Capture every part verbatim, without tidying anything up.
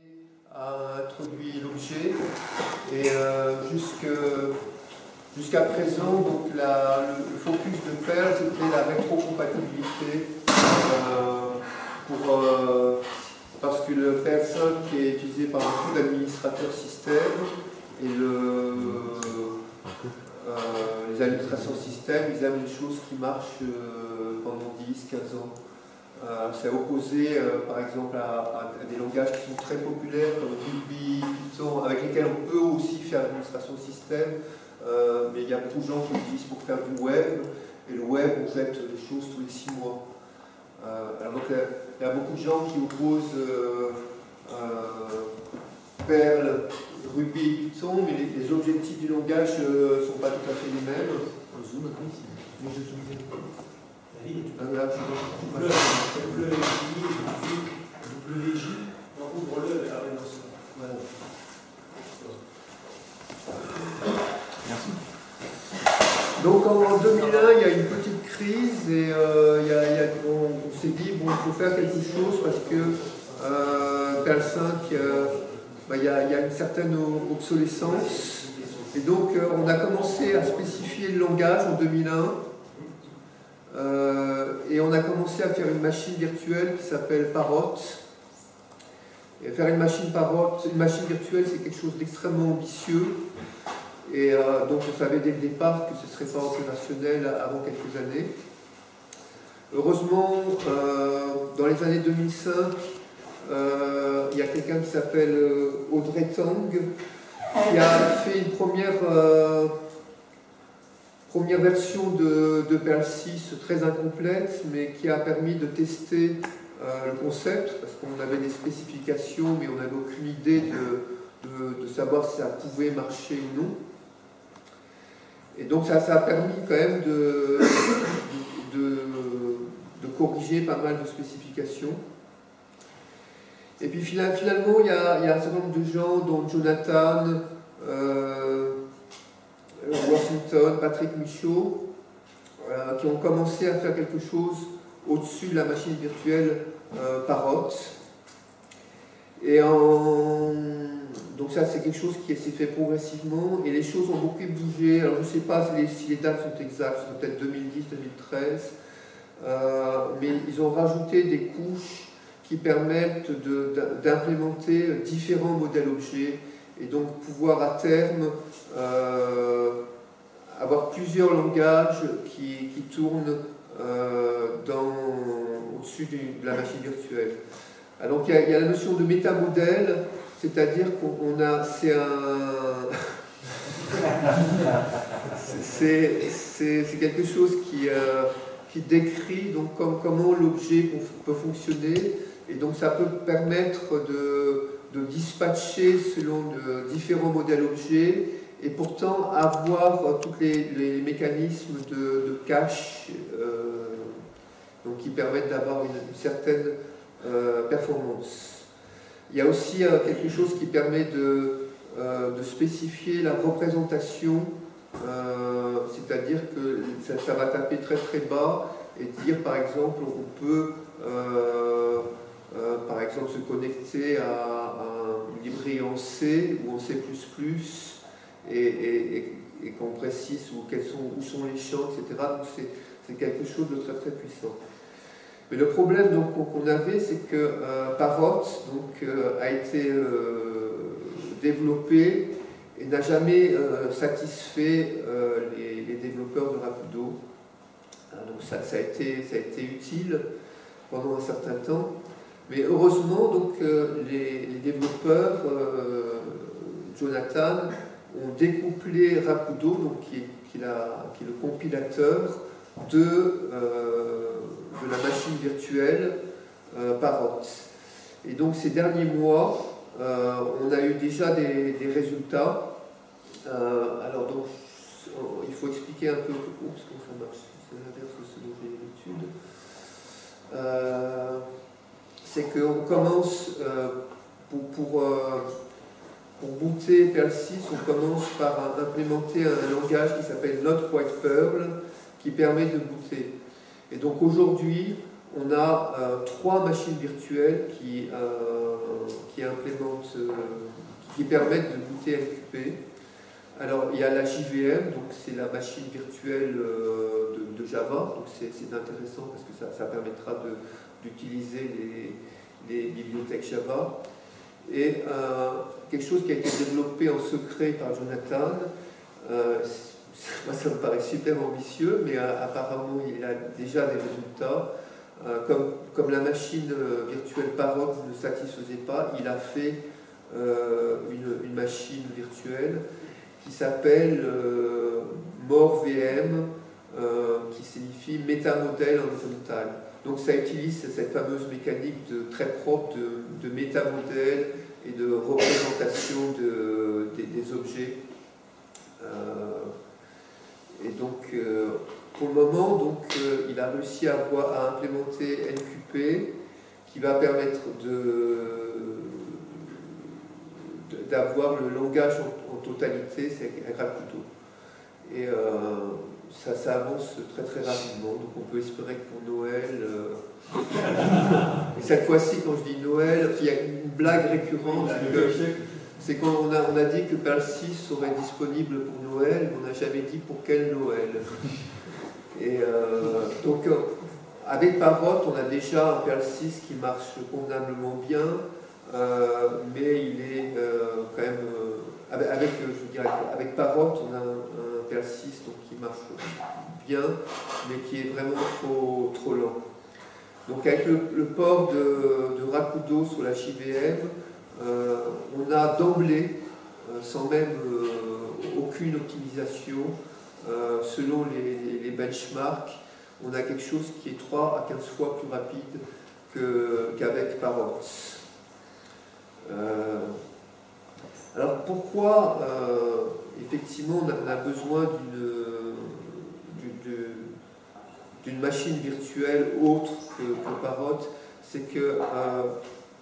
a introduit l'objet et euh, jusqu'à présent, donc la, le, le focus de Perl, c'était la rétrocompatibilité euh, pour, euh, parce que le Perl cinq est utilisé par beaucoup d'administrateurs système et le, euh, les administrateurs système, ils aiment les choses qui marchent euh, pendant dix à quinze ans. Euh, c'est opposé euh, par exemple à, à des langages qui sont très populaires comme Ruby, Python, avec lesquels on peut aussi faire l'administration système, euh, mais il y a beaucoup de gens qui l'utilisent pour faire du web, et le web on jette des choses tous les six mois. Euh, alors donc il y a beaucoup de gens qui opposent euh, euh, Perl, Ruby et Python, mais les, les objectifs du langage ne euh, sont pas tout à fait les mêmes. On zoom un peu ici. Ah, là, je W J, ouvre-le avec la rénovation. Voilà. Merci. Donc en deux mille un, il y a une petite crise et euh, il y a, il y a, on, on s'est dit bon, il faut faire quelque chose parce que euh, Perl cinq, euh, bah, il, y a, il y a une certaine obsolescence. Et donc euh, on a commencé à spécifier le langage en deux mille un. Euh, et on a commencé à faire une machine virtuelle qui s'appelle Parrot. Et faire une machine Parrot, une machine virtuelle, c'est quelque chose d'extrêmement ambitieux. Et euh, donc on savait dès le départ que ce ne serait pas opérationnel avant quelques années. Heureusement, euh, dans les années deux mille cinq, euh, il y a quelqu'un qui s'appelle Audrey Tang qui a fait une première... Euh, Première version de, de Perl six très incomplète, mais qui a permis de tester euh, le concept, parce qu'on avait des spécifications, mais on n'avait aucune idée de, de, de savoir si ça pouvait marcher ou non. Et donc ça, ça a permis quand même de, de, de corriger pas mal de spécifications. Et puis finalement, il y a, il y a un certain nombre de gens, dont Jonathan, euh, Washington, Patrick Michaud, euh, qui ont commencé à faire quelque chose au-dessus de la machine virtuelle euh, Parrot. Et en... donc ça c'est quelque chose qui s'est fait progressivement et les choses ont beaucoup bougé. Alors je ne sais pas si les, si les dates sont exactes, c'est peut-être deux mille dix deux mille treize, euh, mais ils ont rajouté des couches qui permettent d'implémenter différents modèles objets et donc pouvoir à terme euh, avoir plusieurs langages qui, qui tournent euh, au-dessus de la machine virtuelle. Alors il y, a, il y a la notion de métamodèle, c'est-à-dire qu'on a, c'est un, c'est quelque chose qui, euh, qui décrit donc comme, comment l'objet peut fonctionner, et donc ça peut permettre de de dispatcher selon de différents modèles objets et pourtant avoir tous les, les mécanismes de, de cache euh, donc qui permettent d'avoir une, une certaine euh, performance. Il y a aussi euh, quelque chose qui permet de, euh, de spécifier la représentation, euh, c'est-à-dire que ça, ça va taper très très bas et dire par exemple on peut euh, Euh, par exemple se connecter à, à une librairie en C ou en C plus plus et, et, et, et qu'on précise où, quels sont, où sont les champs, et cetera. Donc c'est quelque chose de très très puissant. Mais le problème qu'on avait, c'est que euh, Parrot donc, euh, a été euh, développé et n'a jamais euh, satisfait euh, les, les développeurs de Rapido. Donc ça, ça, a été, ça a été utile pendant un certain temps. Mais heureusement, donc, euh, les, les développeurs, euh, Jonathan, ont découplé Rapido, donc, qui, est, qui, la, qui est le compilateur de, euh, de la machine virtuelle euh, Parrot. Et donc ces derniers mois, euh, on a eu déjà des, des résultats. Euh, alors donc, il faut expliquer un peu comment ça marche. C'est l'inverse de ce dont j'ai l'habitude. Euh, c'est qu'on commence, euh, pour, pour, euh, pour booter Perl six, on commence par implémenter un langage qui s'appelle Not Quite Perl, qui permet de booter. Et donc aujourd'hui, on a euh, trois machines virtuelles qui, euh, qui implémentent, euh, qui permettent de booter N Q P. Alors, il y a la J V M, donc c'est la machine virtuelle euh, de, de Java, donc c'est intéressant parce que ça, ça permettra d'utiliser les, les bibliothèques Java. Et euh, quelque chose qui a été développé en secret par Jonathan, euh, moi ça me paraît super ambitieux, mais euh, apparemment il a déjà des résultats. Euh, comme, comme la machine euh, virtuelle Parrot ne satisfaisait pas, il a fait euh, une, une machine virtuelle qui s'appelle euh, MoreVM, euh, qui signifie métamodèle en horizontal. Donc ça utilise cette fameuse mécanique de, très propre de, de métamodèle et de représentation de, des, des objets. Euh, et donc, euh, pour le moment, donc, euh, il a réussi à, avoir, à implémenter N Q P qui va permettre d'avoir le langage en, en totalité, c'est un Rakudo. Et euh, ça, ça avance très très rapidement, donc on peut espérer que pour Noël... Euh... et cette fois-ci, quand je dis Noël, il y a une blague récurrente, c'est qu'on a, on a dit que Perl six serait disponible pour Noël, mais on n'a jamais dit pour quel Noël. Et euh, donc, avec Parrot, on a déjà un Perl six qui marche convenablement bien, euh, mais il est euh, quand même... Euh, avec, avec, je dirais, avec Parrot, on a un, un Perl six donc, qui marche bien, mais qui est vraiment trop, trop lent. Donc avec le, le port de, de Rakudo sur la J V M, euh, on a d'emblée, euh, sans même euh, aucune optimisation, euh, selon les, les benchmarks, on a quelque chose qui est trois à quinze fois plus rapide qu'avec Parrot. Euh, alors pourquoi, euh, effectivement, on a, on a besoin d'une d'une machine virtuelle autre que, que Parrot? C'est que euh,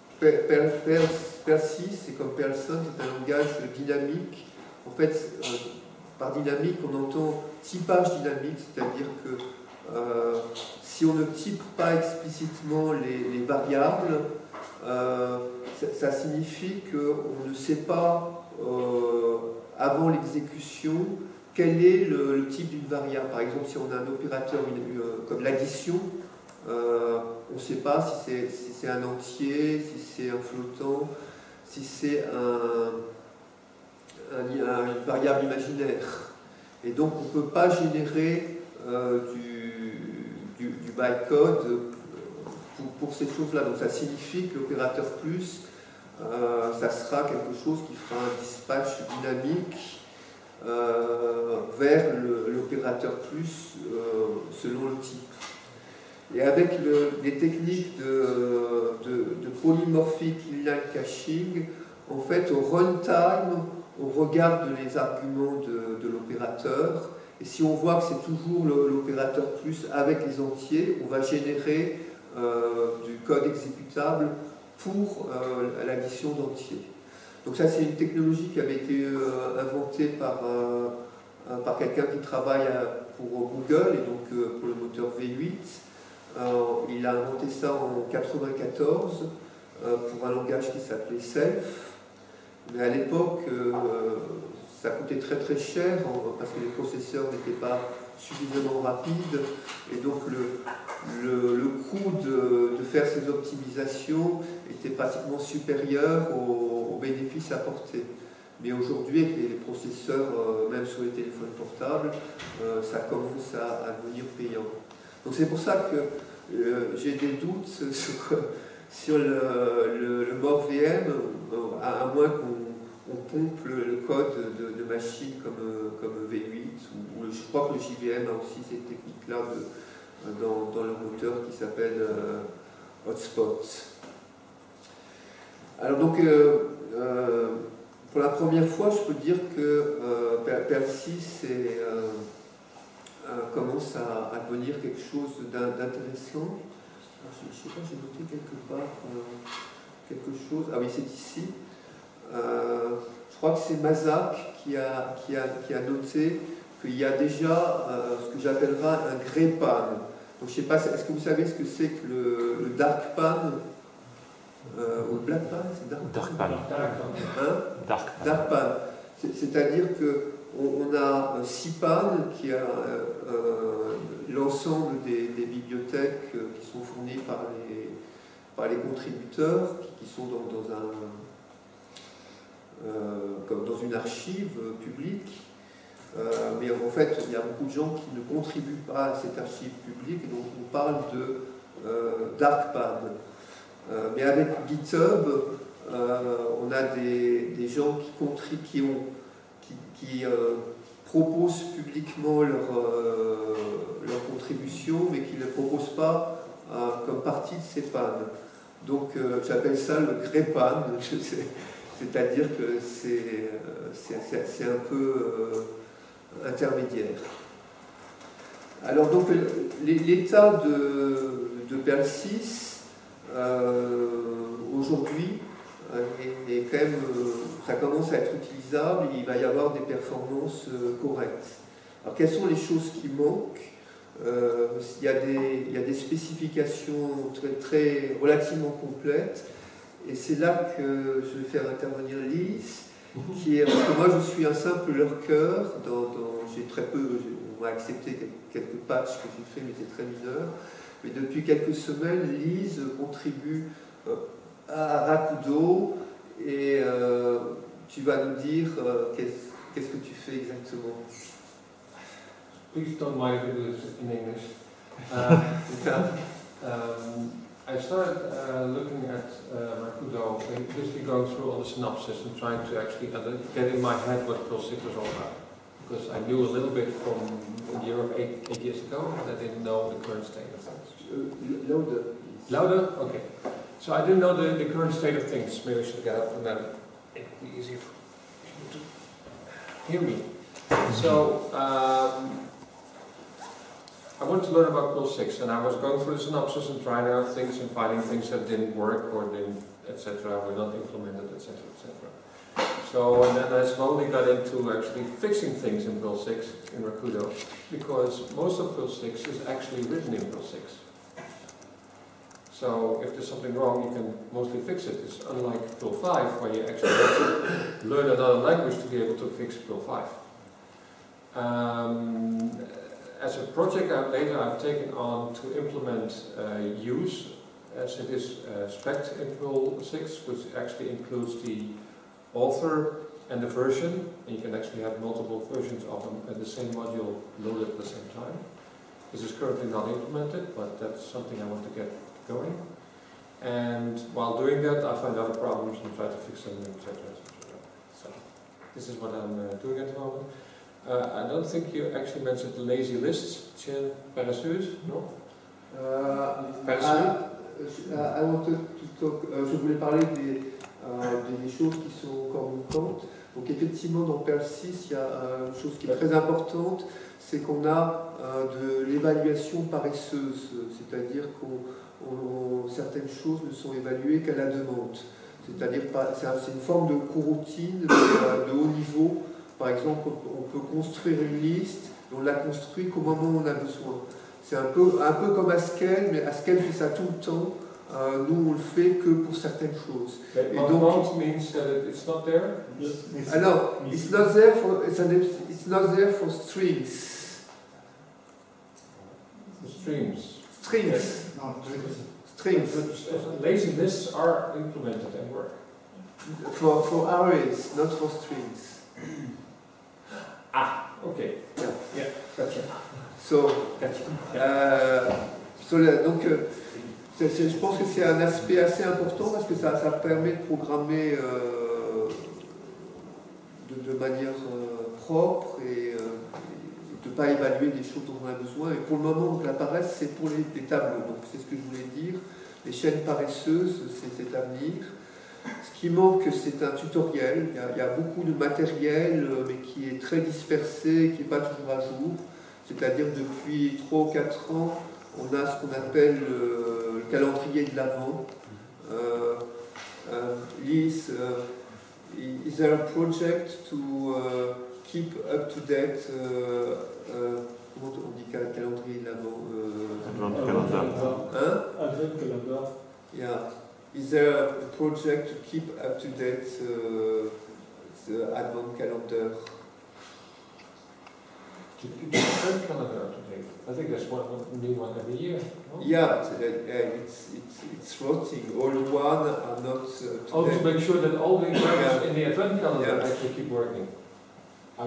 Perl six, c'est comme Perl cinq, c'est un langage dynamique. En fait, euh, par dynamique, on entend typage dynamique, c'est-à-dire que euh, si on ne type pas explicitement les, les variables, euh, ça, ça signifie qu'on ne sait pas, euh, avant l'exécution, quel est le, le type d'une variable. Par exemple, si on a un opérateur une, euh, comme l'addition, euh, on ne sait pas si c'est si c'est un entier, si c'est un flottant, si c'est un, un, un, une variable imaginaire. Et donc, on ne peut pas générer euh, du, du, du bytecode pour, pour ces choses-là. Donc, ça signifie que l'opérateur plus, euh, ça sera quelque chose qui fera un dispatch dynamique Euh, vers l'opérateur plus euh, selon le type. Et avec le, les techniques de, de, de polymorphic inline caching, en fait au runtime, on regarde les arguments de, de l'opérateur, et si on voit que c'est toujours l'opérateur plus avec les entiers, on va générer euh, du code exécutable pour euh, l'addition d'entiers. Donc ça, c'est une technologie qui avait été euh, inventée par, euh, par quelqu'un qui travaille à, pour Google, et donc euh, pour le moteur V huit. Euh, il a inventé ça en mille neuf cent quatre-vingt-quatorze euh, pour un langage qui s'appelait Self. Mais à l'époque, euh, ça coûtait très très cher parce que les processeurs n'étaient pas suffisamment rapides. Et donc le, le, le coût de, de faire ces optimisations était pratiquement supérieur aux, aux bénéfices apportés. Mais aujourd'hui, avec les processeurs, euh, même sur les téléphones portables, euh, ça commence à, à devenir payant. Donc c'est pour ça que euh, j'ai des doutes sur, sur le, le, le MoreVM, à, à moins qu'on on pompe le, le code de, de machines comme, comme V huit, ou, ou le, je crois que le J V M a aussi cette technique-là dans, dans le moteur qui s'appelle euh, Hotspot. Alors donc, euh, euh, pour la première fois, je peux dire que euh, Perl six est, euh, euh, commence à, à devenir quelque chose d'intéressant. Je ne sais pas, j'ai noté quelque part euh, quelque chose. Ah oui, c'est ici. Euh, je crois que c'est Mazak qui a, qui, a, qui a noté qu'il y a déjà euh, ce que j'appellerai un grey pan. Donc, je sais pas, est-ce que vous savez ce que c'est que le, le dark pan euh, ou le black pan? C'est dark, dark pan. Hein? Dark pan. Dark pan. C'est-à-dire qu'on on a un C pan qui a euh, euh, l'ensemble des, des bibliothèques qui sont fournies par les, par les contributeurs, qui, qui sont dans, dans, un, euh, comme dans une archive publique. Euh, mais en fait, il y a beaucoup de gens qui ne contribuent pas à cette archive publique, et donc on parle de euh, dark pan. Euh, mais avec GitHub, euh, on a des, des gens qui, contribuent, qui, ont, qui, qui euh, proposent publiquement leur, euh, leur contribution, mais qui ne les proposent pas euh, comme partie de ces pans. Donc euh, j'appelle ça le grey pan, c'est-à-dire que c'est un peu euh, intermédiaire. Alors donc l'état de, de Perl six euh, aujourd'hui est, est quand même, ça commence à être utilisable, il va y avoir des performances correctes. Alors quelles sont les choses qui manquent? Euh, il, y a des, il y a des spécifications très, très relativement complètes, et c'est là que je vais faire intervenir Lise, qui est, parce que moi je suis un simple lurker, dans, dans, j'ai très peu, on m'a accepté quelques patchs que j'ai fait, mais c'est très mineur, mais depuis quelques semaines, Lise contribue euh, à Rakudo, et euh, tu vas nous dire euh, qu'est-ce qu'est-ce que tu fais exactement. Please don't mind if I do this in English. Uh, um, I started uh, looking at uh, Rakudo, basically going through all the synopsis and trying to actually get in my head what Perl six was all about. Because I knew a little bit from a year of eight, eight years ago, but I didn't know the current state of things. Uh, louder. Louder? Okay. So I didn't know the, the current state of things. Maybe I should get up and then it would be easier for you to hear me. So, um, I wanted to learn about Perl six, and I was going through the synopsis and trying out things and finding things that didn't work or didn't, et cetera, were not implemented, et cetera, et cetera. So, and then I slowly got into actually fixing things in Perl six, in Rakudo, because most of Perl six is actually written in Perl six. So, if there's something wrong, you can mostly fix it. It's unlike Perl five, where you actually have to learn another language to be able to fix Perl five. Um, As a project out later I've taken on to implement uh, use, as it is uh, spec'd in Perl six, which actually includes the author and the version, and you can actually have multiple versions of them at the same module loaded at the same time. This is currently not implemented, but that's something I want to get going. And while doing that, I find other problems and try to fix them, et cetera, et cetera. So this is what I'm uh, doing at the moment. Uh, I don't think you actually mentioned the lazy lists, Chen Parassus, no? Uh, Parassus? I, I wanted to talk, uh, je voulais parler des, uh, des choses qui sont encore manquantes. Donc effectivement dans Perl six, il y a uh, une chose qui est très importante, c'est qu'on a uh, de l'évaluation paresseuse, c'est-à-dire que certaines choses ne sont évaluées qu'à la demande. C'est-à-dire c'est une forme de coroutine de, de haut niveau. Par exemple, on peut construire une liste, et on la construit qu'au moment où on a besoin. C'est un peu, un peu comme Haskell, mais Haskell fait ça tout le temps. Euh, nous, on le fait que pour certaines choses. Et donc, means that it's not there? Alors, it's not there for, it's, an, it's not there for strings. For streams. Strings. No, strings. Lazy lists are implemented and work. For, for arrays, not for strings. Ah, okay. Yeah, yeah, gotcha. So, gotcha. Euh, so là, donc, euh, c est, c est, je pense que c'est un aspect assez important parce que ça, ça permet de programmer euh, de, de manière euh, propre et, euh, et de ne pas évaluer des choses dont on a besoin. Et pour le moment, donc, la paresse, c'est pour les, les tableaux. Donc, c'est ce que je voulais dire. Les chaînes paresseuses, c'est à venir. Ce qui manque, c'est un tutoriel. Il y, a, il y a beaucoup de matériel, mais qui est très dispersé, qui n'est pas toujours à jour. C'est-à-dire depuis trois ou quatre ans, on a ce qu'on appelle le, le calendrier de l'Avent. Euh, euh, Lise, uh, is there a project to uh, keep up to date uh, uh, comment on dit cal calendrier de l'avant euh, Advent calendar. Hein? Advent calendar. Yeah. Is there a project to keep up to date uh, the Advent calendar? To keep the Advent calendar up to date. I think there's one, one new one every year. No? Yeah, but, uh, uh, it's, it's, it's rotting. All one are not uh, Oh, to today. make sure that all the examples Yeah. in the Advent calendar Yeah. actually keep working. Um,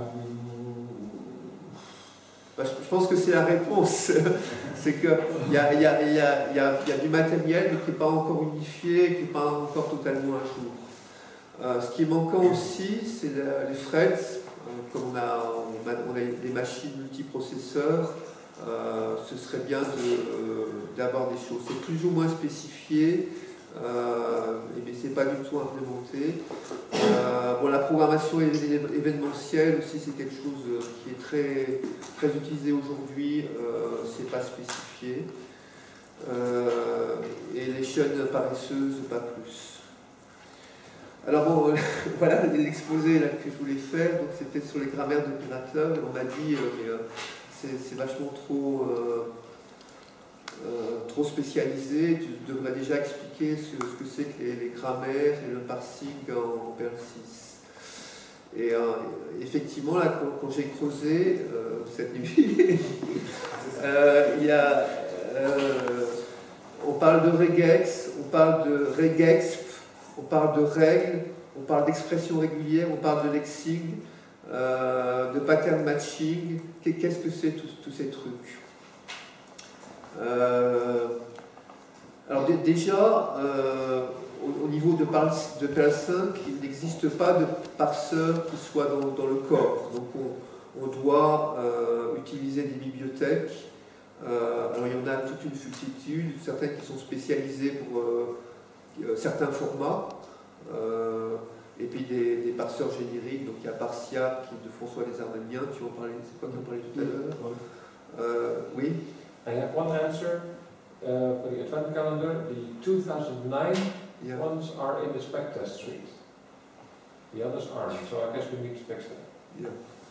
Bah, je, je pense que c'est la réponse. C'est qu'il y a, y, a, y, a, y, a, y a du matériel mais qui n'est pas encore unifié, qui n'est pas encore totalement à jour. Euh, ce qui est manquant aussi, c'est les threads. Euh, comme on a, on a, on a des machines multiprocesseurs, euh, ce serait bien d'avoir de, euh, des choses. C'est plus ou moins spécifié, euh, mais ce n'est pas du tout implémenté. Euh, bon, la programmation événementielle aussi, c'est quelque chose qui est très, très utilisé aujourd'hui, euh, c'est pas spécifié. Euh, et les chaînes paresseuses, pas plus. Alors bon, voilà l'exposé que je voulais faire, donc c'était sur les grammaires d'opérateurs, et on m'a dit euh, euh, c'est vachement trop, euh, euh, trop spécialisé, tu devrais déjà expliquer ce, ce que c'est que les, les grammaires et le parsing en, en Perl six. Et euh, effectivement, là, quand, quand j'ai creusé euh, cette nuit, euh, il y a, euh, on parle de regex, on parle de regexp, on parle de règles, on parle d'expression régulière, on parle de lexing, euh, de pattern matching. Qu'est-ce que c'est tous, tous ces trucs? euh, Alors déjà, euh, au, au niveau de Perl, de Perl cinq, il n'existe pas de parseur qui soit dans, dans le corps. Donc on, on doit euh, utiliser des bibliothèques. Euh, alors il y en a toute une multitude, certaines qui sont spécialisées pour euh, certains formats, euh, et puis des, des parseurs génériques. Donc il y a Parsia qui de François Desarmaniens, tu en parlais, c'est quoi qui en parlait tout à l'heure? euh, Oui. I have one answer uh, for the Advent calendar. The two thousand nine Yeah. ones are in the spec test suite. The others aren't, so I guess we need to fix that. Yeah.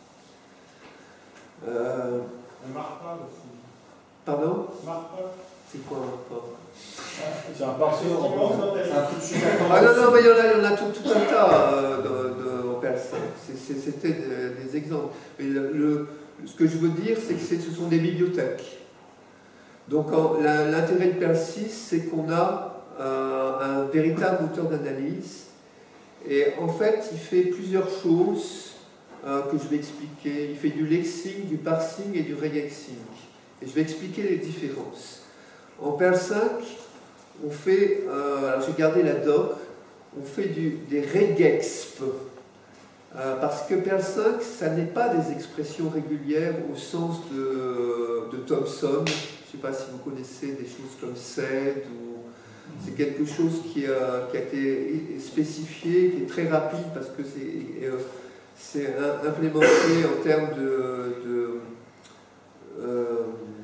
Euh, Marpa aussi. pardon? Marpa. C'est quoi Marpa? C'est un parseur en C'est un truc super. Ah non, non, mais il y en a, il y en a tout, tout un tas euh, de, de, en Perl cinq. C'était des, des exemples. Mais le, le, ce que je veux dire, c'est que ce sont des bibliothèques. Donc l'intérêt de Perl six, c'est qu'on a euh, un véritable moteur d'analyse. Et en fait, il fait plusieurs choses euh, que je vais expliquer. Il fait du lexing, du parsing et du regexing. Et je vais expliquer les différences. En Perl cinq, on fait, euh, alors j'ai gardé la doc, on fait du, des regexp. Euh, parce que Perl cinq, ça n'est pas des expressions régulières au sens de, de Thomson. Je ne sais pas si vous connaissez des choses comme sed ou... C'est quelque chose qui a, qui a été spécifié, qui est très rapide parce que c'est euh, implémenté en termes de, de euh,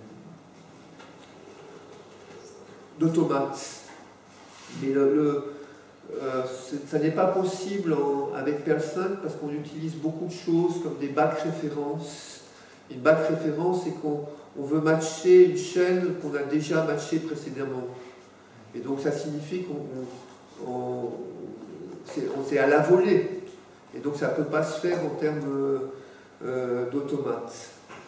d'automates. Mais le, le, euh, ça n'est pas possible en, avec Perl cinq parce qu'on utilise beaucoup de choses comme des back références. Une back référence, c'est qu'on on veut matcher une chaîne qu'on a déjà matchée précédemment. Et donc ça signifie qu'on on, c'est à la volée. Et donc ça ne peut pas se faire en termes euh, d'automates.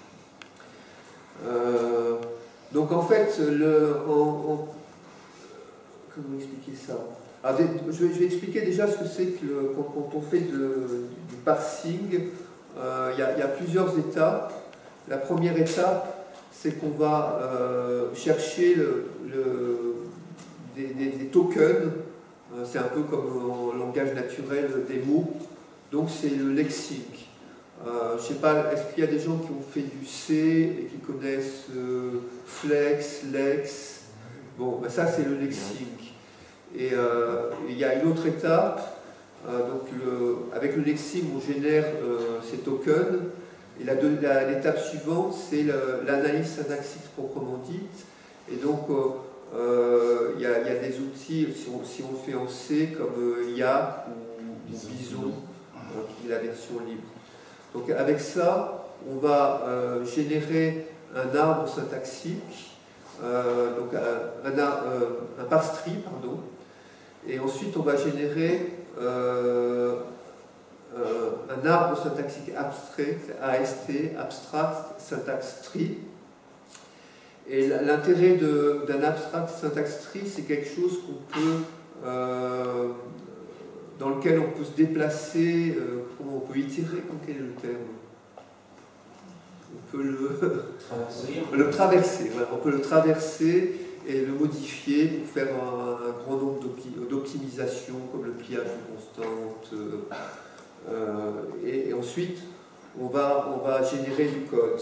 Euh, donc en fait, le, en, en, comment expliquer ça? Alors, je, vais, je vais expliquer déjà ce que c'est que le, quand, quand on fait de, du parsing. Euh, il y a, y a plusieurs étapes. La première étape, c'est qu'on va euh, chercher le, le Des, des, des tokens, euh, c'est un peu comme en langage naturel des mots, donc c'est le lexique. Euh, je ne sais pas, est-ce qu'il y a des gens qui ont fait du C et qui connaissent euh, flex, lex? Bon, ben ça c'est le lexique. Et euh, il y a une autre étape, euh, donc le, avec le lexique on génère euh, ces tokens, et l'étape suivante c'est l'analyse syntaxique proprement dite, et donc euh, Il euh, y, y a des outils, si on, si on le fait en C, comme euh, Y A ou, ou Bison, euh, qui est la version libre. Donc avec ça, on va euh, générer un arbre syntaxique, euh, donc un, un, euh, un parse tree, pardon, et ensuite on va générer euh, euh, un arbre syntaxique abstrait, A S T, Abstract Syntax Tree. Et l'intérêt d'un abstract syntax tree, c'est quelque chose qu'on peut, euh, dans lequel on peut se déplacer, euh, on peut itérer, quel est le terme? On peut le traverser, le traverser voilà. On peut le traverser et le modifier pour faire un, un grand nombre d'optimisations, comme le pliage de constantes. Euh, et, et ensuite, on va, on va générer du code.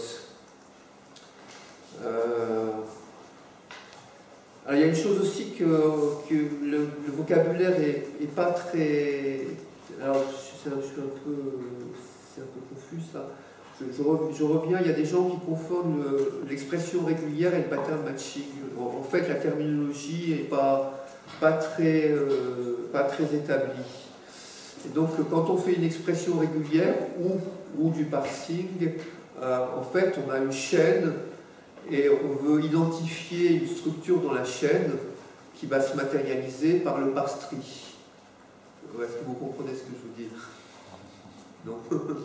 Euh, alors il y a une chose aussi que, que le, le vocabulaire est, est pas très... Alors je, je suis un peu, c'est un peu confus ça. Je, je, je reviens, il y a des gens qui confondent l'expression régulière et le pattern matching. En, en fait, la terminologie n'est pas, pas, très, euh, pas très établie. Et donc quand on fait une expression régulière ou, ou du parsing, euh, en fait on a une chaîne et on veut identifier une structure dans la chaîne qui va se matérialiser par le parse tree. Est-ce que vous comprenez ce que je veux dire? Non.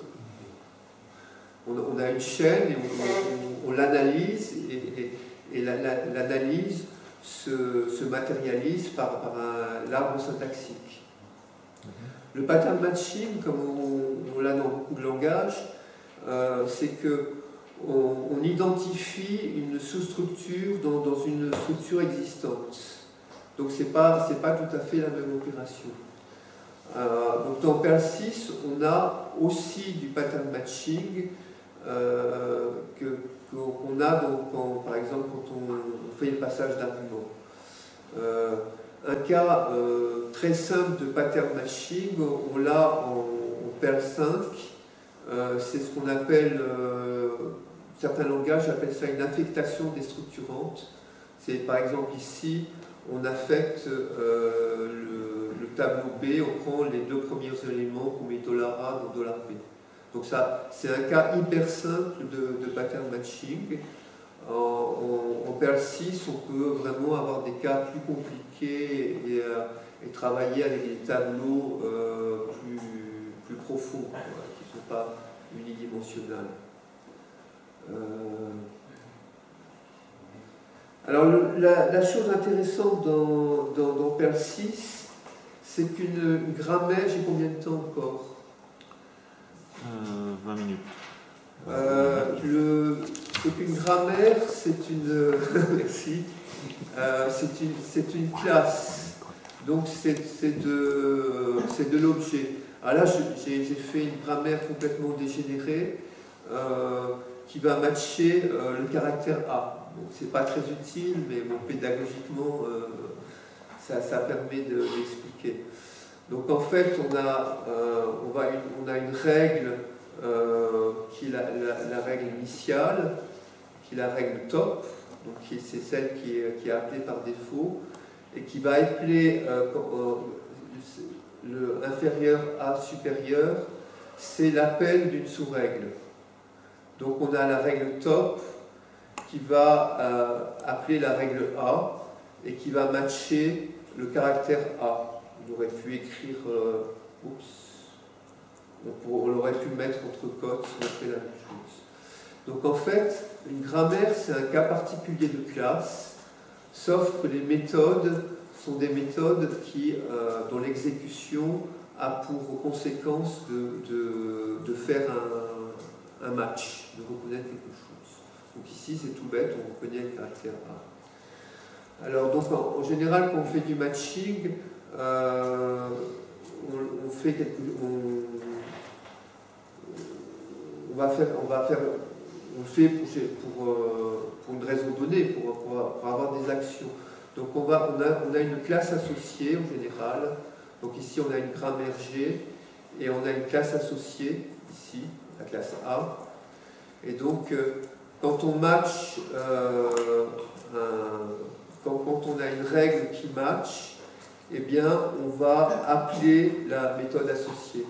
on, on a une chaîne et on, on, on l'analyse et, et, et l'analyse se, se matérialise par, par l'arbre syntaxique. Le pattern matching, comme on, on l'a dans beaucoup de langages, euh, c'est que On, on identifie une sous-structure dans, dans une structure existante. Donc ce n'est pas, c'est pas tout à fait la même opération. Euh, donc dans Perl six, on a aussi du pattern matching euh, que, qu'on a donc quand, par exemple quand on, on fait le passage d'arguments. Euh, un cas euh, très simple de pattern matching, on l'a en, en Perl cinq, euh, c'est ce qu'on appelle... Euh, certains langages appellent ça une affectation déstructurante. C'est par exemple ici, on affecte euh, le, le tableau B, on prend les deux premiers éléments, on met $A dans $B. Donc ça, c'est un cas hyper simple de, de pattern matching. En, en, en Perl six, on peut vraiment avoir des cas plus compliqués et, et, et travailler avec des tableaux euh, plus, plus profonds, quoi, qui ne sont pas unidimensionnels. Euh... Alors le, la, la chose intéressante dans, dans, dans Perl six, c'est qu'une grammaire, j'ai combien de temps encore? euh, vingt minutes. Euh, le, c'est qu'une grammaire, c'est une... merci. Euh, c'est une, c'est une classe. Donc c'est de, c'est de l'objet. Alors là, j'ai fait une grammaire complètement dégénérée. Euh, qui va matcher euh, le caractère A. Donc c'est pas très utile, mais bon, pédagogiquement, euh, ça, ça permet d'expliquer. De, Donc en fait, on a, euh, on va une, on a une règle euh, qui est la, la, la règle initiale, qui est la règle top, donc c'est celle qui est, qui est appelée par défaut, et qui va appeler euh, le inférieur à supérieur, c'est l'appel d'une sous-règle. Donc on a la règle top qui va euh, appeler la règle A et qui va matcher le caractère A. On aurait pu écrire, euh, oups, on, on aurait pu mettre entre cotes, on a fait la même chose. Donc en fait, une grammaire c'est un cas particulier de classe, sauf que les méthodes sont des méthodes qui, euh, dont l'exécution a pour conséquence de, de, de faire un, un match, de reconnaître quelque chose. Donc ici c'est tout bête, on reconnaît le caractère A. Alors donc en, en général quand on fait du matching, euh, on, on fait quelque, on, on va faire, on va faire, on le fait pour, pour, pour une raison donnée, pour, pour, pour avoir des actions. Donc on, va, on, a, on a une classe associée en général. Donc ici on a une grammaire G et on a une classe associée ici, la classe A. Et donc euh, quand on match, euh, un, quand, quand on a une règle qui match, eh bien on va appeler la méthode associée.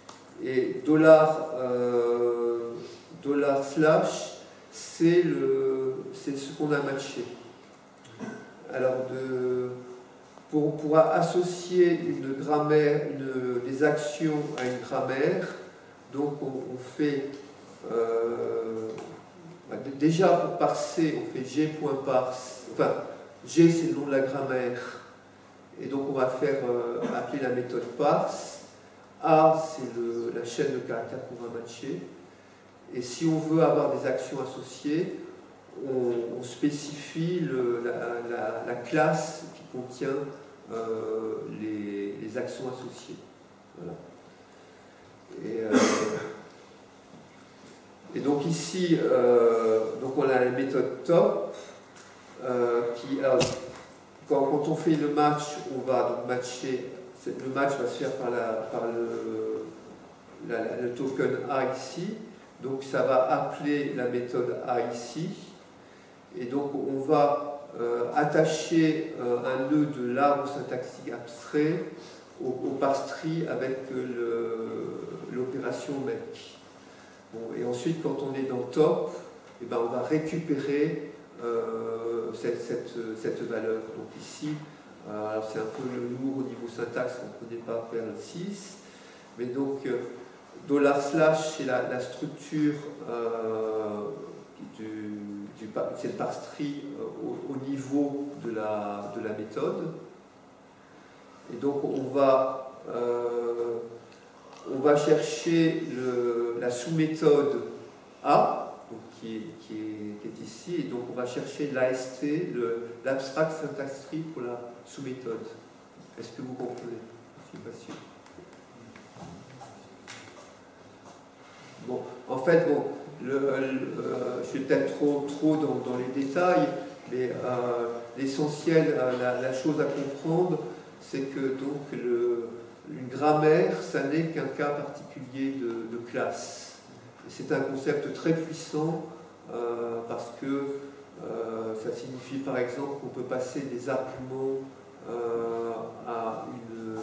Et dollar, euh, dollar slash, c'est le c'est ce qu'on a matché. Alors, de, pour, pour associer une grammaire, une, des actions à une grammaire, donc on, on fait, euh, déjà pour parser, on fait g.parse, enfin, g c'est le nom de la grammaire, et donc on va faire euh, appeler la méthode parse, a c'est la chaîne de caractères qu'on va matcher, et si on veut avoir des actions associées, on, on spécifie le, la, la, la classe qui contient euh, les, les actions associées. Voilà. Et, euh, et donc ici, euh, donc on a la méthode top, euh, qui, alors, quand, quand on fait le match, on va donc matcher, le match va se faire par, la, par le, la, la, le token A ici, donc ça va appeler la méthode A ici, et donc on va euh, attacher euh, un nœud de l'arbre syntaxique abstrait au, au parse tree avec l'opération make. Bon, et ensuite, quand on est dans top, eh ben, on va récupérer euh, cette, cette, cette valeur. Donc ici, euh, alors c'est un peu lourd au niveau syntaxe, on ne connaît pas Perl six, mais donc euh, dollar slash c'est la, la structure euh, du, du c'est le parse tree euh, au, au niveau de la, de la méthode. Et donc on va, euh, on va chercher le, la sous-méthode A, donc qui, est, qui, est, qui est ici, et donc on va chercher l'A S T, l'abstract syntax tree pour la sous-méthode. Est-ce que vous comprenez? Je ne suis pas sûr. Bon, en fait, bon, le, le, euh, je suis peut-être trop, trop dans, dans les détails, mais euh, l'essentiel, euh, la, la chose à comprendre, c'est que donc le, une grammaire, ça n'est qu'un cas particulier de, de classe. C'est un concept très puissant euh, parce que euh, ça signifie par exemple qu'on peut passer des arguments euh, à, une,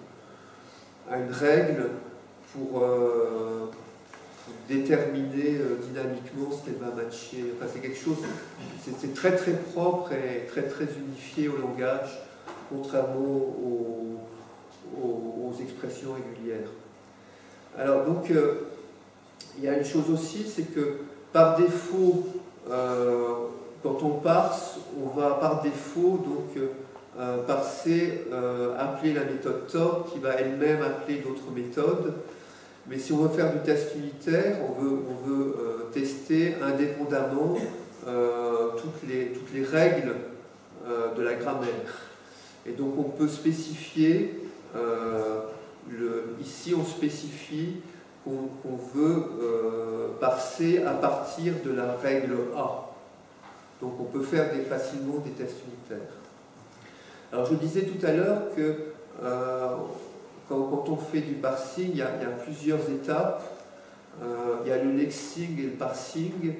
à une règle pour, euh, pour déterminer euh, dynamiquement ce qu'elle va matcher. Enfin, c'est quelque chose, c'est très très propre et très très unifié au langage, contrairement aux, aux, aux expressions régulières. Alors donc, euh, il y a une chose aussi, c'est que par défaut, euh, quand on parse, on va par défaut donc euh, parser, euh, appeler la méthode top, qui va elle-même appeler d'autres méthodes. Mais si on veut faire du test unitaire, on veut, on veut euh, tester indépendamment euh, toutes, les, toutes les règles euh, de la grammaire. Et donc on peut spécifier, euh, le, ici on spécifie qu'on qu'on veut euh, parser à partir de la règle A. Donc on peut faire des, facilement des tests unitaires. Alors je disais tout à l'heure que euh, quand, quand on fait du parsing, il y a, il y a plusieurs étapes. Euh, il y a le lexing et le parsing.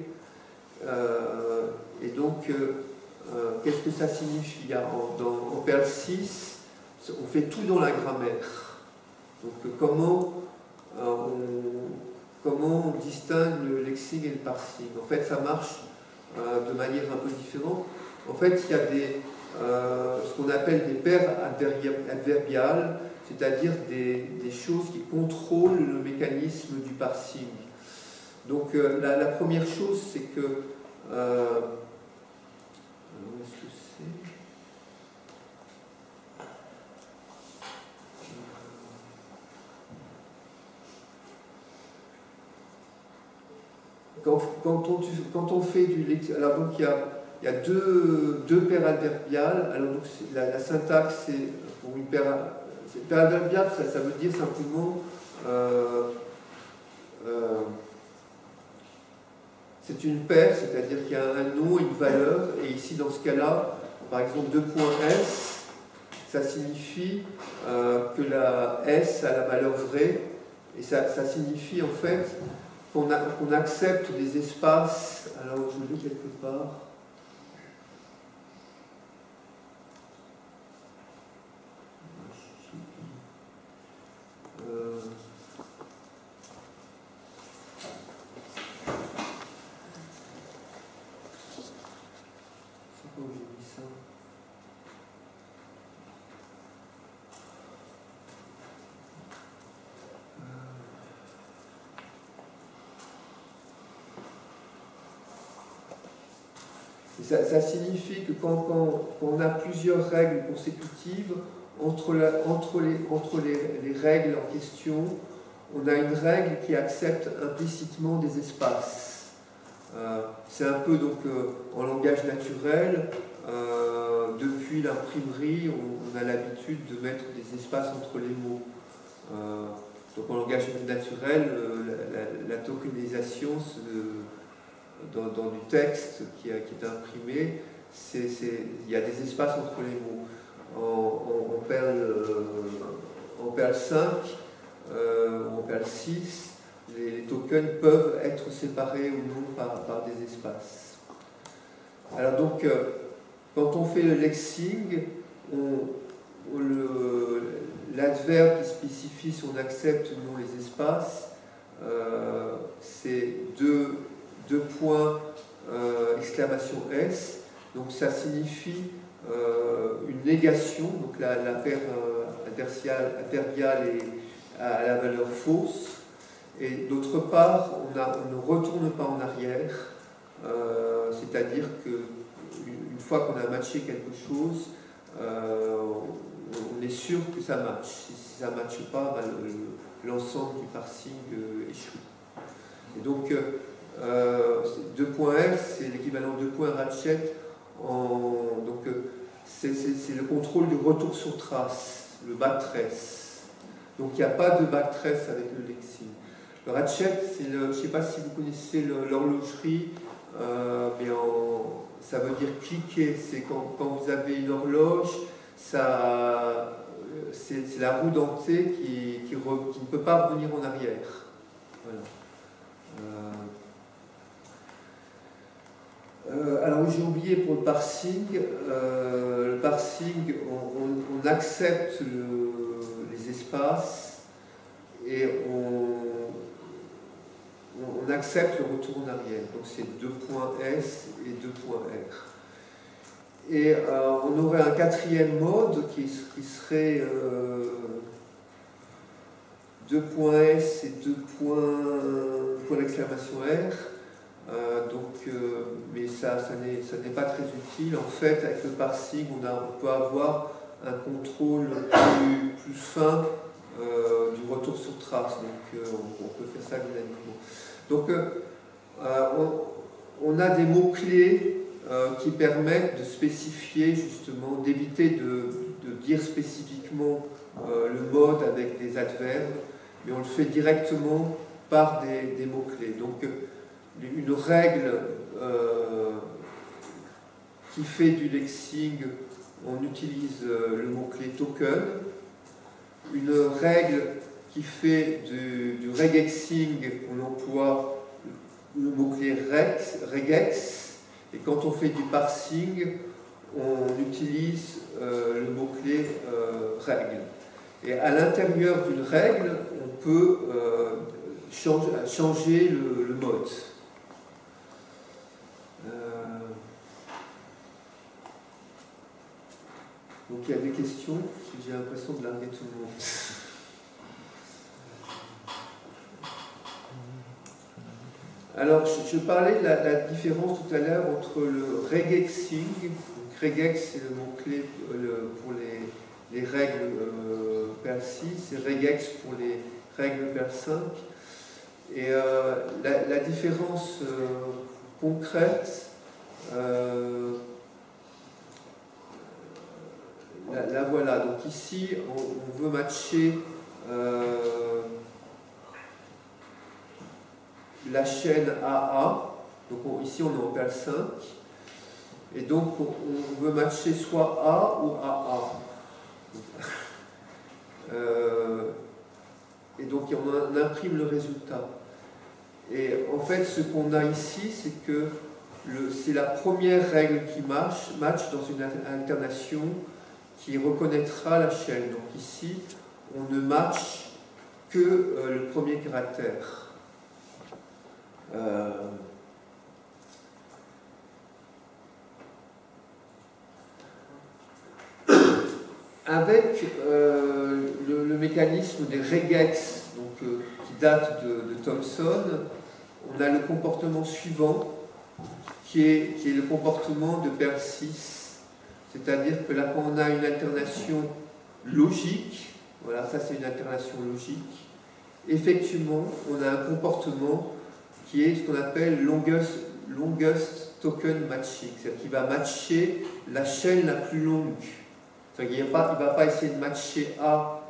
Euh, et donc, euh, euh, qu'est-ce que ça signifie? En, dans, en Perl six, on fait tout dans la grammaire. Donc euh, comment euh, on, comment on distingue le lexing et le parsing? En fait, ça marche euh, de manière un peu différente. En fait, il y a des, euh, ce qu'on appelle des paires adverbiales, c'est-à-dire des, des choses qui contrôlent le mécanisme du parsing. Donc euh, la, la première chose, c'est que euh, où est-ce que c'est? Quand, quand, on, quand on fait du lexique, alors donc il y a, il y a deux, deux paires adverbiales. Alors donc la, la syntaxe, c'est pour une paire, paire adverbiale, ça, ça veut dire simplement euh, euh, c'est une paire, c'est-à-dire qu'il y a un nom et une valeur, et ici dans ce cas-là, par exemple deux points S, ça signifie euh, que la S a la valeur vraie, et ça, ça signifie en fait qu'on qu'on accepte des espaces, alors je le lis quelque part, euh, Et ça, ça signifie que quand, quand, quand on a plusieurs règles consécutives, entre, la, entre, les, entre les, les règles en question, on a une règle qui accepte implicitement des espaces. Euh, C'est un peu donc euh, en langage naturel, euh, depuis l'imprimerie, on, on a l'habitude de mettre des espaces entre les mots. Euh, donc en langage naturel, euh, la, la, la tokenisation se, dans, dans du texte qui, a, qui est imprimé, c'est, c'est, il y a des espaces entre les mots. En, en, en, Perl, euh, en Perl cinq, euh, en Perl six, les, les tokens peuvent être séparés ou non par, par des espaces. Alors donc, euh, quand on fait le lexing, on, on le, l'adverbe qui spécifie si on accepte ou non les espaces, euh, c'est deux, deux points, euh, exclamation S, donc ça signifie Euh, une négation, donc la, la paire euh, adverbiale, adverbiale est à, à la valeur fausse, et d'autre part, on, a, on ne retourne pas en arrière, euh, c'est-à-dire qu'une fois qu'on a matché quelque chose, euh, on est sûr que ça matche. Si, si ça ne matche pas, ben, le, l'ensemble du parsing euh, échoue. Et donc, euh, deux points R, c'est l'équivalent de deux points ratchet. En, donc, c'est, c'est, c'est le contrôle du retour sur trace, le backtrace. Donc, il n'y a pas de backtrace avec le lexing. Le ratchet, c'est le, je ne sais pas si vous connaissez le, l'horlogerie, euh, mais en, ça veut dire cliquer. C'est quand, quand vous avez une horloge, ça, c'est, c'est la roue dentée qui, qui, re, qui ne peut pas revenir en arrière. Voilà. Euh, Euh, alors j'ai oublié pour le parsing, euh, le parsing, on, on, on accepte le, les espaces et on, on accepte le retour en arrière. Donc c'est deux points S et deux points R. Et euh, on aurait un quatrième mode qui, qui serait euh, deux points S et deux points, point d'exclamation R. Euh, donc, euh, mais ça, ça, n'est, ça n'est pas très utile. En fait, avec le parsing, on, a, on peut avoir un contrôle plus, plus fin euh, du retour sur trace. Donc, euh, on, on peut faire ça dynamiquement. Donc, euh, on, on a des mots-clés euh, qui permettent de spécifier, justement, d'éviter de, de dire spécifiquement euh, le mode avec des adverbes, mais on le fait directement par des, des mots-clés. Donc, une règle euh, qui fait du lexing, on utilise euh, le mot-clé token. Une règle qui fait du, du regexing, on emploie le mot-clé regex. Et quand on fait du parsing, on utilise euh, le mot-clé euh, règle. Et à l'intérieur d'une règle, on peut euh, changer, changer le, le mode. Donc il y a des questions, j'ai l'impression de larguer tout le monde. Alors je, je parlais de la, la différence tout à l'heure entre le regexing, donc regex c'est le mot-clé le, pour les, les règles euh, Perl six, et regex pour les règles Perl cinq. Et euh, la, la différence euh, concrète, euh, La, la voilà, donc ici on, on veut matcher euh, la chaîne A A, donc on, ici on est en Perl cinq, et donc on, on veut matcher soit A ou A A. euh, et donc on, on imprime le résultat. Et en fait ce qu'on a ici, c'est que le, c'est la première règle qui match, match dans une alternation qui reconnaîtra la chaîne. Donc ici, on ne match que euh, le premier caractère. Euh... Avec euh, le, le mécanisme des regex, donc, euh, qui date de, de Thomson, on a le comportement suivant qui est, qui est le comportement de Perl six, c'est-à-dire que là, quand on a une alternation logique, voilà, ça c'est une alternation logique, effectivement, on a un comportement qui est ce qu'on appelle longest, longest token matching, c'est-à-dire qu'il va matcher la chaîne la plus longue. C'est-à-dire qu'il ne va pas essayer de matcher A,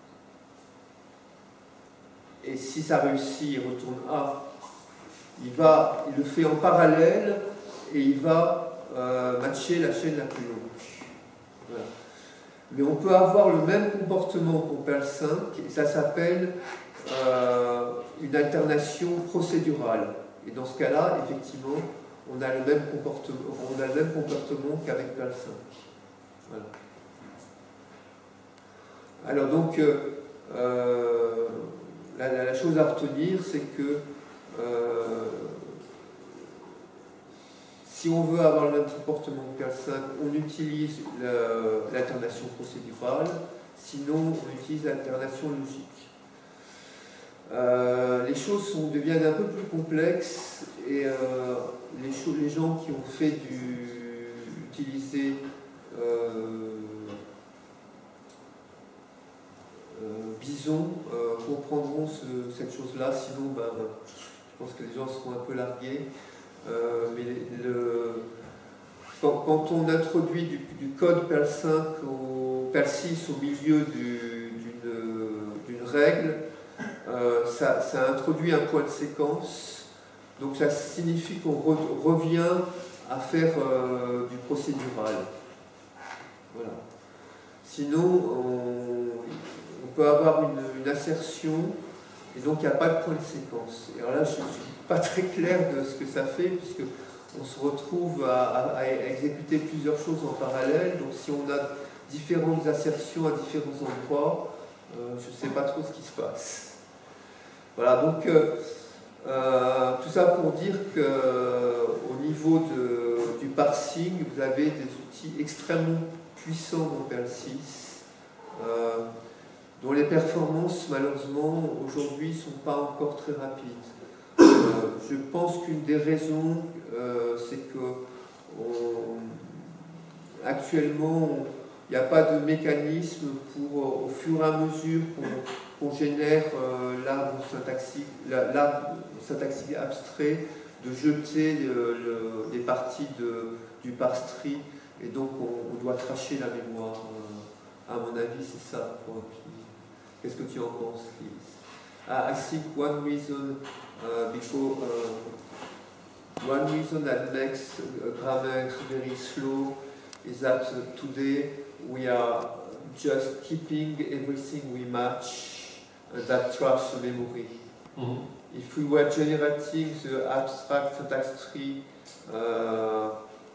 et si ça réussit, il retourne A. Il, va, il le fait en parallèle, et il va euh, matcher la chaîne la plus longue. Voilà. Mais on peut avoir le même comportement pour Perl cinq, et ça s'appelle euh, une alternation procédurale. Et dans ce cas-là, effectivement, on a le même comportement, on a le même comportement qu'avec Perl cinq. Voilà. Alors donc, euh, la, la, la chose à retenir, c'est que euh, si on veut avoir le même comportement que Perl cinq, on utilise l'alternation procédurale, sinon on utilise l'alternation logique. Euh, les choses sont, deviennent un peu plus complexes et euh, les, les gens qui ont fait du utiliser euh, euh, Bison euh, comprendront ce, cette chose-là, sinon ben, je pense que les gens seront un peu largués. Euh, mais le, quand, quand on introduit du, du code Perl cinq au Perl six au milieu d'une règle, euh, ça, ça introduit un point de séquence, donc ça signifie qu'on re, revient à faire euh, du procédural. Voilà. Sinon, on, on peut avoir une, une assertion et donc il n'y a pas de point de séquence. Et alors là, je ne suis pas très clair de ce que ça fait, puisque on se retrouve à, à, à exécuter plusieurs choses en parallèle. Donc si on a différentes assertions à différents endroits, euh, je ne sais pas trop ce qui se passe. Voilà, donc euh, euh, tout ça pour dire qu'au euh, niveau de, du parsing, vous avez des outils extrêmement puissants dans Perl six, euh, dont les performances, malheureusement, aujourd'hui, ne sont pas encore très rapides. Euh, je pense qu'une des raisons, euh, c'est que on, actuellement, il n'y a pas de mécanisme pour, au fur et à mesure qu'on qu'on génère euh, l'arbre syntaxique, syntaxique abstrait, de jeter le, le, les parties de, du parse tree, et donc on, on doit tracher la mémoire. Euh, à mon avis, c'est ça. Qu'est-ce que tu en penses, Lise? I think one reason, uh, because uh, one reason that makes uh, grammar very slow is that uh, today we are just keeping everything we match uh, that trash the memory. Mm-hmm. If we were generating the abstract syntax tree uh,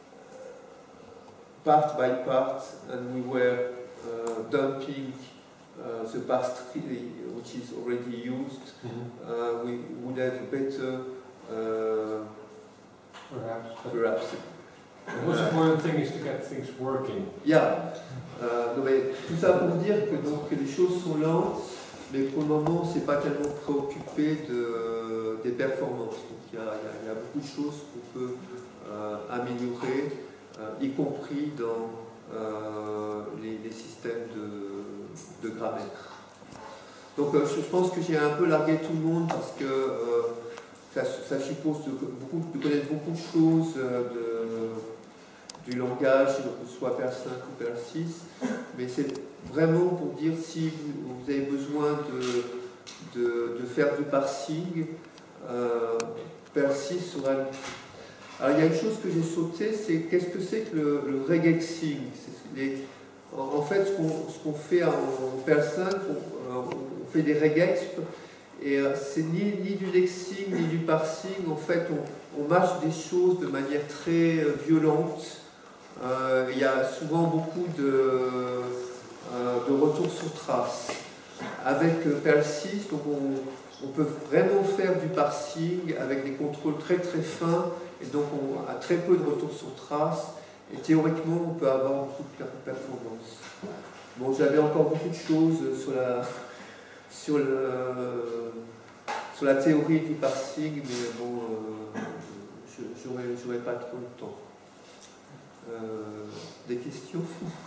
part by part, and we were uh, dumping Uh, the parse tree which is already used, mm-hmm. uh, we would have better uh, perhaps. perhaps. The most important thing is to get things working. Yeah. Euh, non, mais tout ça pour dire que donc les choses sont lentes, mais pour le moment c'est pas tellement préoccupé de, des performances. Donc il y, y, y a beaucoup de choses qu'on peut euh, améliorer, euh, y compris dans euh, les, les systèmes de de grammaire. Donc euh, je pense que j'ai un peu largué tout le monde parce que euh, ça, ça suppose de, beaucoup, de connaître beaucoup de choses euh, de, du langage, que ce soit Perl cinq ou Perl six, mais c'est vraiment pour dire si vous, vous avez besoin de, de, de faire du parsing, euh, Perl six sera... Alors il y a une chose que j'ai sautée, c'est qu'est-ce que c'est que le, le regexing? Les, En fait, ce qu'on ce qu'on fait en Perl cinq, on, on fait des regexp, et c'est ni, ni du lexing ni du parsing. En fait, on, on mâche des choses de manière très violente. Euh, il y a souvent beaucoup de, euh, de retours sur trace. Avec Perl six, donc on, on peut vraiment faire du parsing avec des contrôles très très fins, et donc on a très peu de retours sur trace. Et théoriquement, on peut avoir beaucoup de performance. Bon, j'avais encore beaucoup de choses sur la, sur le, sur la théorie du parsing, mais bon, euh, je je n'aurai pas trop le temps. Euh, des questions?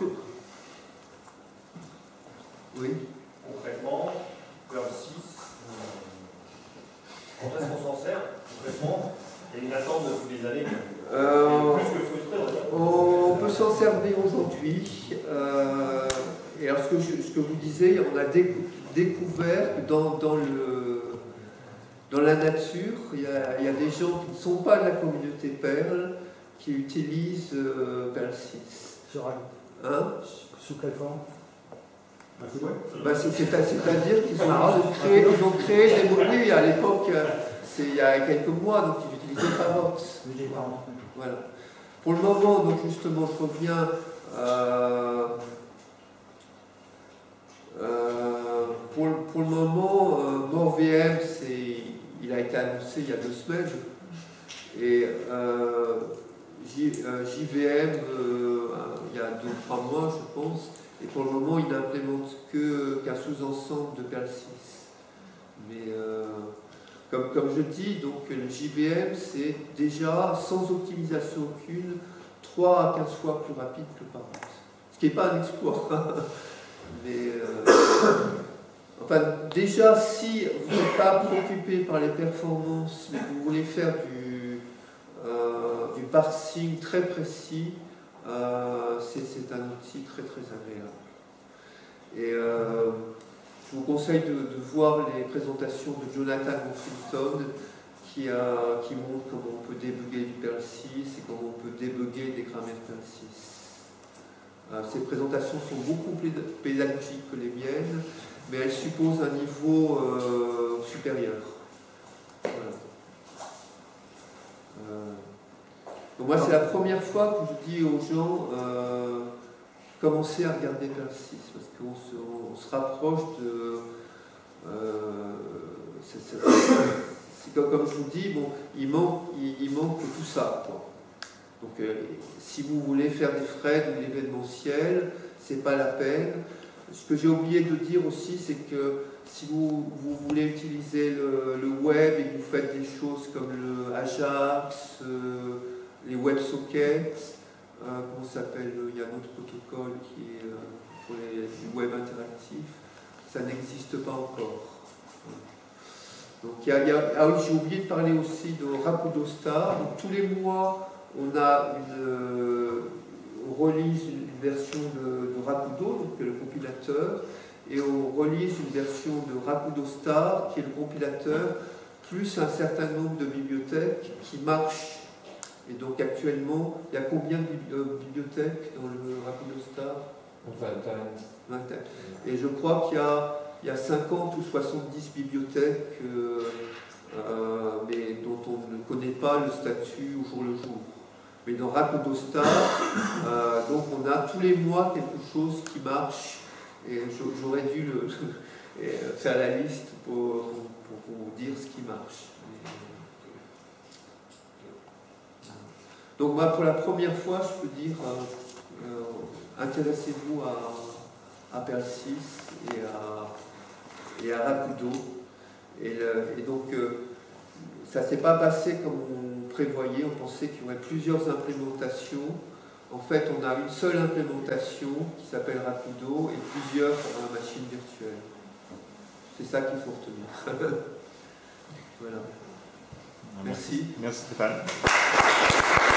Oui. Concrètement, Perl six, quand est-ce qu'on s'en sert concrètement? Il y a une attente depuis des années. Euh, Plus que frustré, on va dire. On peut s'en servir aujourd'hui. Euh, et alors, ce que, je, ce que vous disiez, on a dé, découvert que dans, dans, le, dans la nature, il y, a, il y a des gens qui ne sont pas de la communauté Perl qui utilisent euh, Perl six. Sur Hein? Sous quelle forme? Bah, C'est-à-dire qu'ils ont, ils ont créé, ils ont créé des modules à l'époque, c'est il y a quelques mois, donc ils utilisaient Parrot. Voilà. Pour le moment, donc justement, je reviens. Euh, euh, pour, pour le moment, euh, MoreVM, il a été annoncé il y a deux semaines. Et euh, J, euh, J V M, euh, il y a deux trois mois, je pense. Et pour le moment, il n'implémente qu'un sous-ensemble de Perl six. Mais euh, comme, comme je dis, donc, le J V M, c'est déjà, sans optimisation aucune, trois à quinze fois plus rapide que Parrot. Ce qui n'est pas un exploit. Mais, euh, enfin, déjà, si vous n'êtes pas préoccupé par les performances, mais que vous voulez faire du, euh, du parsing très précis, Euh, c'est un outil très très agréable. Et euh, je vous conseille de, de voir les présentations de Jonathan Washington qui, a, qui montre comment on peut débugger du Perl six et comment on peut débugger des grammaires Perl six. Euh, ces présentations sont beaucoup plus pédagogiques que les miennes, mais elles supposent un niveau euh, supérieur. Voilà. Euh, Donc moi, c'est la première fois que je dis aux gens euh, commencez à regarder Perl six parce qu'on se, on se rapproche de. Euh, c'est comme, comme je vous dis, bon, il manque, il, il manque tout ça, quoi. Donc, euh, si vous voulez faire des threads ou de l'événementiel, c'est pas la peine. Ce que j'ai oublié de dire aussi, c'est que si vous, vous voulez utiliser le, le web et que vous faites des choses comme le Ajax, euh, les WebSockets, euh, comment ça s'appelle, il y a un autre protocole qui est euh, pour les, les web interactifs, ça n'existe pas encore. Donc il y a, il y a, ah oui, j'ai oublié de parler aussi de Rapudostar. Donc tous les mois, on a une, euh, on release une, une version de, de Rapido, donc le compilateur, et on release une version de Rapudostar, qui est le compilateur, plus un certain nombre de bibliothèques qui marchent. Et donc actuellement, il y a combien de bibliothèques dans le Rapudostar? vingt. Et je crois qu'il y a, il y a cinquante ou soixante-dix bibliothèques, euh, euh, mais dont on ne connaît pas le statut au jour le jour. Mais dans Rapudostar, euh, donc on a tous les mois quelque chose qui marche, et j'aurais dû le, faire la liste pour, pour vous dire ce qui marche. Donc moi, pour la première fois, je peux dire, euh, euh, intéressez-vous à, à Perl six et à, et à Rapido. Et, le, et donc, euh, ça ne s'est pas passé comme on prévoyait, on pensait qu'il y aurait plusieurs implémentations. En fait, on a une seule implémentation qui s'appelle Rapido et plusieurs dans la machine virtuelle. C'est ça qu'il faut retenir. Voilà. Merci. Merci. Merci Stéphane.